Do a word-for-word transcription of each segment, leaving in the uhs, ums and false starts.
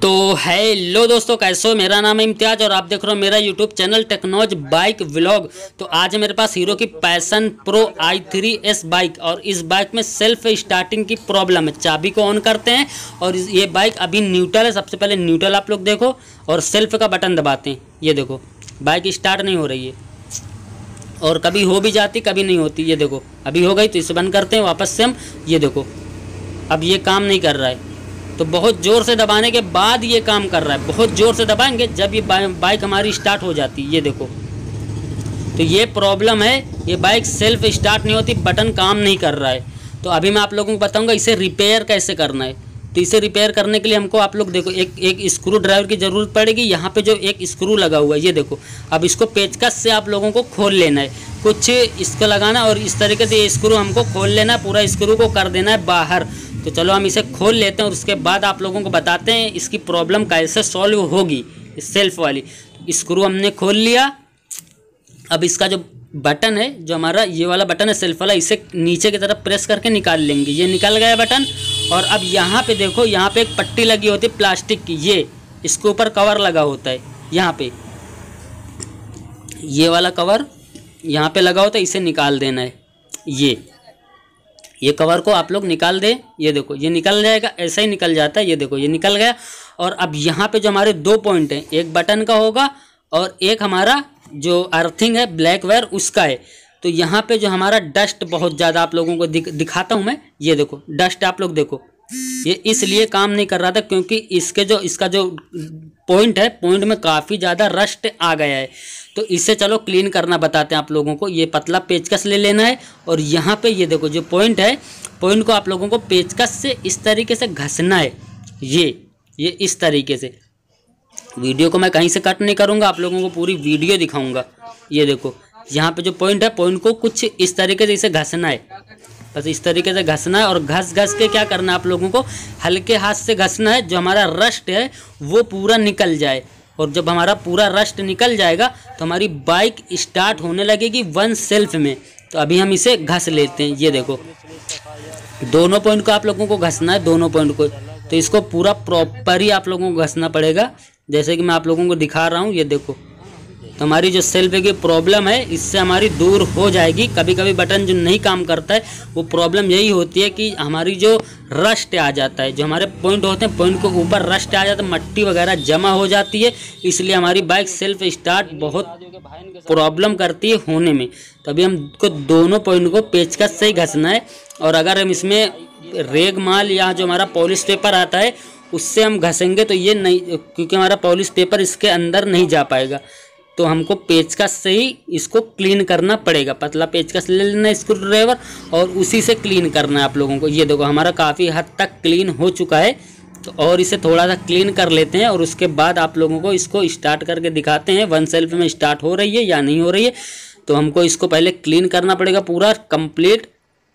तो हेलो दोस्तों, कैसे हो। मेरा नाम है इम्तियाज और आप देख रहे हो मेरा YouTube channel Technoz bike vlog. तो आज है मेरे पास हीरो की Passion Pro I three S bike और इस बाइक में सेल्फ स्टार्टिंग की प्रॉब्लम है। चाबी को ऑन करते हैं और ये बाइक अभी न्यूट्रल है। सबसे पहले न्यूट्रल आप लोग देखो और सेल्फ का बटन दबाते हैं। ये देखो बाइक स्टार्ट नहीं हो रही है और कभी हो भी जाती कभी नहीं होती। ये देखो अभी हो गई, तो इसे बंद करते हैं वापस से हम। ये देखो अब ये काम नहीं कर रहा है, तो बहुत ज़ोर से दबाने के बाद ये काम कर रहा है। बहुत ज़ोर से दबाएंगे जब ये बाइक हमारी स्टार्ट हो जाती है। ये देखो, तो ये प्रॉब्लम है, ये बाइक सेल्फ स्टार्ट नहीं होती, बटन काम नहीं कर रहा है। तो अभी मैं आप लोगों को बताऊंगा इसे रिपेयर कैसे करना है। तो इसे रिपेयर करने के लिए हमको आप लोग देखो एक एक स्क्रू ड्राइवर की ज़रूरत पड़ेगी। यहाँ पे जो एक स्क्रू लगा हुआ है ये देखो, अब इसको पेचकस से आप लोगों को खोल लेना है। कुछ इसको लगाना और इस तरीके से ये स्क्रू हमको खोल लेना है, पूरा स्क्रू को कर देना है बाहर। तो चलो हम इसे खोल लेते हैं और उसके बाद आप लोगों को बताते हैं इसकी प्रॉब्लम कैसे सॉल्व होगी। सेल्फ वाली स्क्रू हमने खोल लिया। अब इसका जो बटन है, जो हमारा ये वाला बटन है सेल्फ वाला, इसे नीचे की तरफ प्रेस करके निकाल लेंगे। ये निकल गया बटन। और अब यहाँ पे देखो, यहाँ पे एक पट्टी लगी होती है प्लास्टिक की, ये इसके ऊपर कवर लगा होता है। यहाँ पे ये वाला कवर यहाँ पे लगा होता है, इसे निकाल देना है। ये ये कवर को आप लोग निकाल दें। ये देखो ये निकल जाएगा, ऐसा ही निकल जाता है। ये देखो ये निकल गया। और अब यहाँ पे जो हमारे दो पॉइंट हैं, एक बटन का होगा और एक हमारा जो अर्थिंग है ब्लैक वायर उसका है। तो यहाँ पे जो हमारा डस्ट बहुत ज़्यादा आप लोगों को दिख, दिखाता हूँ मैं। ये देखो डस्ट आप लोग देखो, ये इसलिए काम नहीं कर रहा था क्योंकि इसके जो इसका जो पॉइंट है, पॉइंट में काफ़ी ज़्यादा रस्ट आ गया है। तो इसे चलो क्लीन करना बताते हैं आप लोगों को। ये पतला पेचकस ले लेना है और यहाँ पे ये देखो जो पॉइंट है, पॉइंट को आप लोगों को पेचकस से इस तरीके से घसना है। ये ये इस तरीके से। वीडियो को मैं कहीं से कट नहीं करूँगा, आप लोगों को पूरी वीडियो दिखाऊँगा। ये देखो यहाँ पे जो पॉइंट है, पॉइंट को कुछ इस तरीके से इसे घसना है। बस इस तरीके से घसना है और घस घस के क्या करना है आप लोगों को, हल्के हाथ से घसना है। जो हमारा रस्ट है वो पूरा निकल जाए। और जब हमारा पूरा रस्ट निकल जाएगा तो हमारी बाइक स्टार्ट होने लगेगी वन सेल्फ में। तो अभी हम इसे घस लेते हैं। ये देखो दोनों पॉइंट को आप लोगों को घसना है, दोनों पॉइंट को। तो इसको पूरा प्रॉपर ही आप लोगों को घसना पड़ेगा, जैसे कि मैं आप लोगों को दिखा रहा हूँ। ये देखो, तो हमारी जो सेल्फ की प्रॉब्लम है इससे हमारी दूर हो जाएगी। कभी कभी बटन जो नहीं काम करता है वो प्रॉब्लम यही होती है कि हमारी जो रस्ट आ जाता है, जो हमारे पॉइंट होते हैं, पॉइंट के ऊपर रस्ट आ जाता है, मट्टी वगैरह जमा हो जाती है। इसलिए हमारी बाइक सेल्फ स्टार्ट बहुत प्रॉब्लम करती है होने में। तो अभी हमको दोनों पॉइंट को पेचकस से ही घसना है। और अगर हम इसमें रेग माल या जो हमारा पॉलिश पेपर आता है उससे हम घसेंगे तो ये नहीं, क्योंकि हमारा पॉलिश पेपर इसके अंदर नहीं जा पाएगा। तो हमको पेचकस से ही इसको क्लीन करना पड़ेगा। पतला पेचकस ले लेना स्क्रू ड्राइवर और उसी से क्लीन करना है आप लोगों को। ये देखो हमारा काफ़ी हद तक क्लीन हो चुका है। तो और इसे थोड़ा सा क्लीन कर लेते हैं और उसके बाद आप लोगों को इसको स्टार्ट करके दिखाते हैं वन सेल्फ में स्टार्ट हो रही है या नहीं हो रही है। तो हमको इसको पहले क्लीन करना पड़ेगा पूरा कंप्लीट।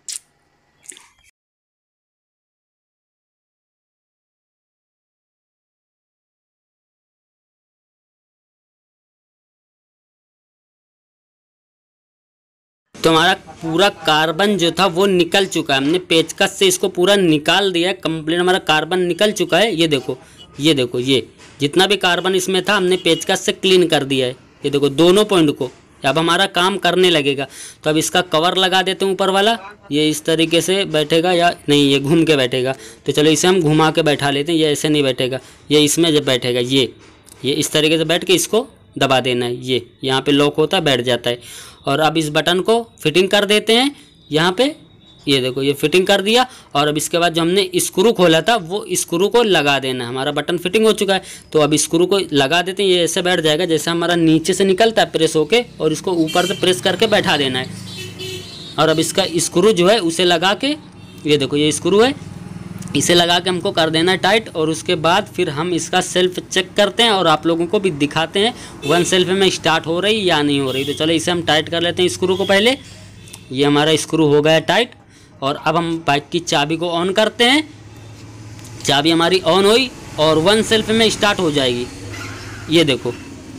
तो हमारा पूरा कार्बन जो था वो निकल चुका है। हमने पेचकस से इसको पूरा निकाल दिया है, कंप्लीट हमारा कार्बन निकल चुका है। ये देखो ये देखो ये जितना भी कार्बन इसमें था हमने पेचकस से क्लीन कर दिया है। ये देखो दोनों पॉइंट को। अब हमारा काम करने लगेगा। तो अब इसका कवर लगा देते हैं ऊपर वाला। ये इस तरीके से बैठेगा या नहीं, ये घूम के बैठेगा। तो चलो इसे हम घुमा के बैठा लेते हैं। ये ऐसे नहीं बैठेगा, ये इसमें जब बैठेगा ये ये इस तरीके से बैठ के इसको दबा देना है। ये यहाँ पे लॉक होता है, बैठ जाता है। और अब इस बटन को फिटिंग कर देते हैं यहाँ पे। ये देखो ये फिटिंग कर दिया। और अब इसके बाद जो हमने स्क्रू खोला था वो स्क्रू को लगा देना है। हमारा बटन फिटिंग हो चुका है। तो अब स्क्रू को लगा देते हैं। ये ऐसे बैठ जाएगा जैसे हमारा नीचे से निकलता है प्रेस होके, और इसको ऊपर से प्रेस करके बैठा देना है। और अब इसका स्क्रू जो है उसे लगा के, ये देखो ये स्क्रू है, इसे लगा के हमको कर देना है टाइट। और उसके बाद फिर हम इसका सेल्फ चेक करते हैं और आप लोगों को भी दिखाते हैं वन सेल्फ में स्टार्ट हो रही या नहीं हो रही। तो चलो इसे हम टाइट कर लेते हैं स्क्रू को पहले। ये हमारा स्क्रू हो गया टाइट। और अब हम बाइक की चाबी को ऑन करते हैं। चाबी हमारी ऑन हुई और वन सेल्फ में स्टार्ट हो जाएगी। ये देखो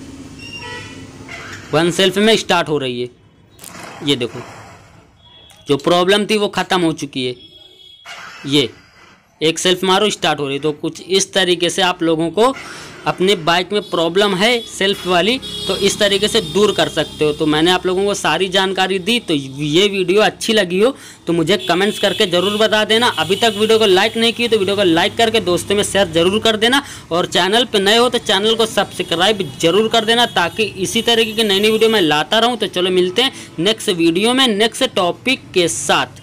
वन सेल्फ में स्टार्ट हो रही है। ये देखो जो प्रॉब्लम थी वो ख़त्म हो चुकी है। ये एक सेल्फ मारो स्टार्ट हो रही। तो कुछ इस तरीके से आप लोगों को अपने बाइक में प्रॉब्लम है सेल्फ वाली, तो इस तरीके से दूर कर सकते हो। तो मैंने आप लोगों को सारी जानकारी दी। तो ये वीडियो अच्छी लगी हो तो मुझे कमेंट्स करके ज़रूर बता देना। अभी तक वीडियो को लाइक नहीं की तो वीडियो को लाइक करके दोस्तों में शेयर ज़रूर कर देना, और चैनल पे नए हो तो चैनल को सब्सक्राइब जरूर कर देना, ताकि इसी तरीके की नई नई वीडियो मैं लाता रहूँ। तो चलो मिलते हैं नेक्स्ट वीडियो में नेक्स्ट टॉपिक के साथ।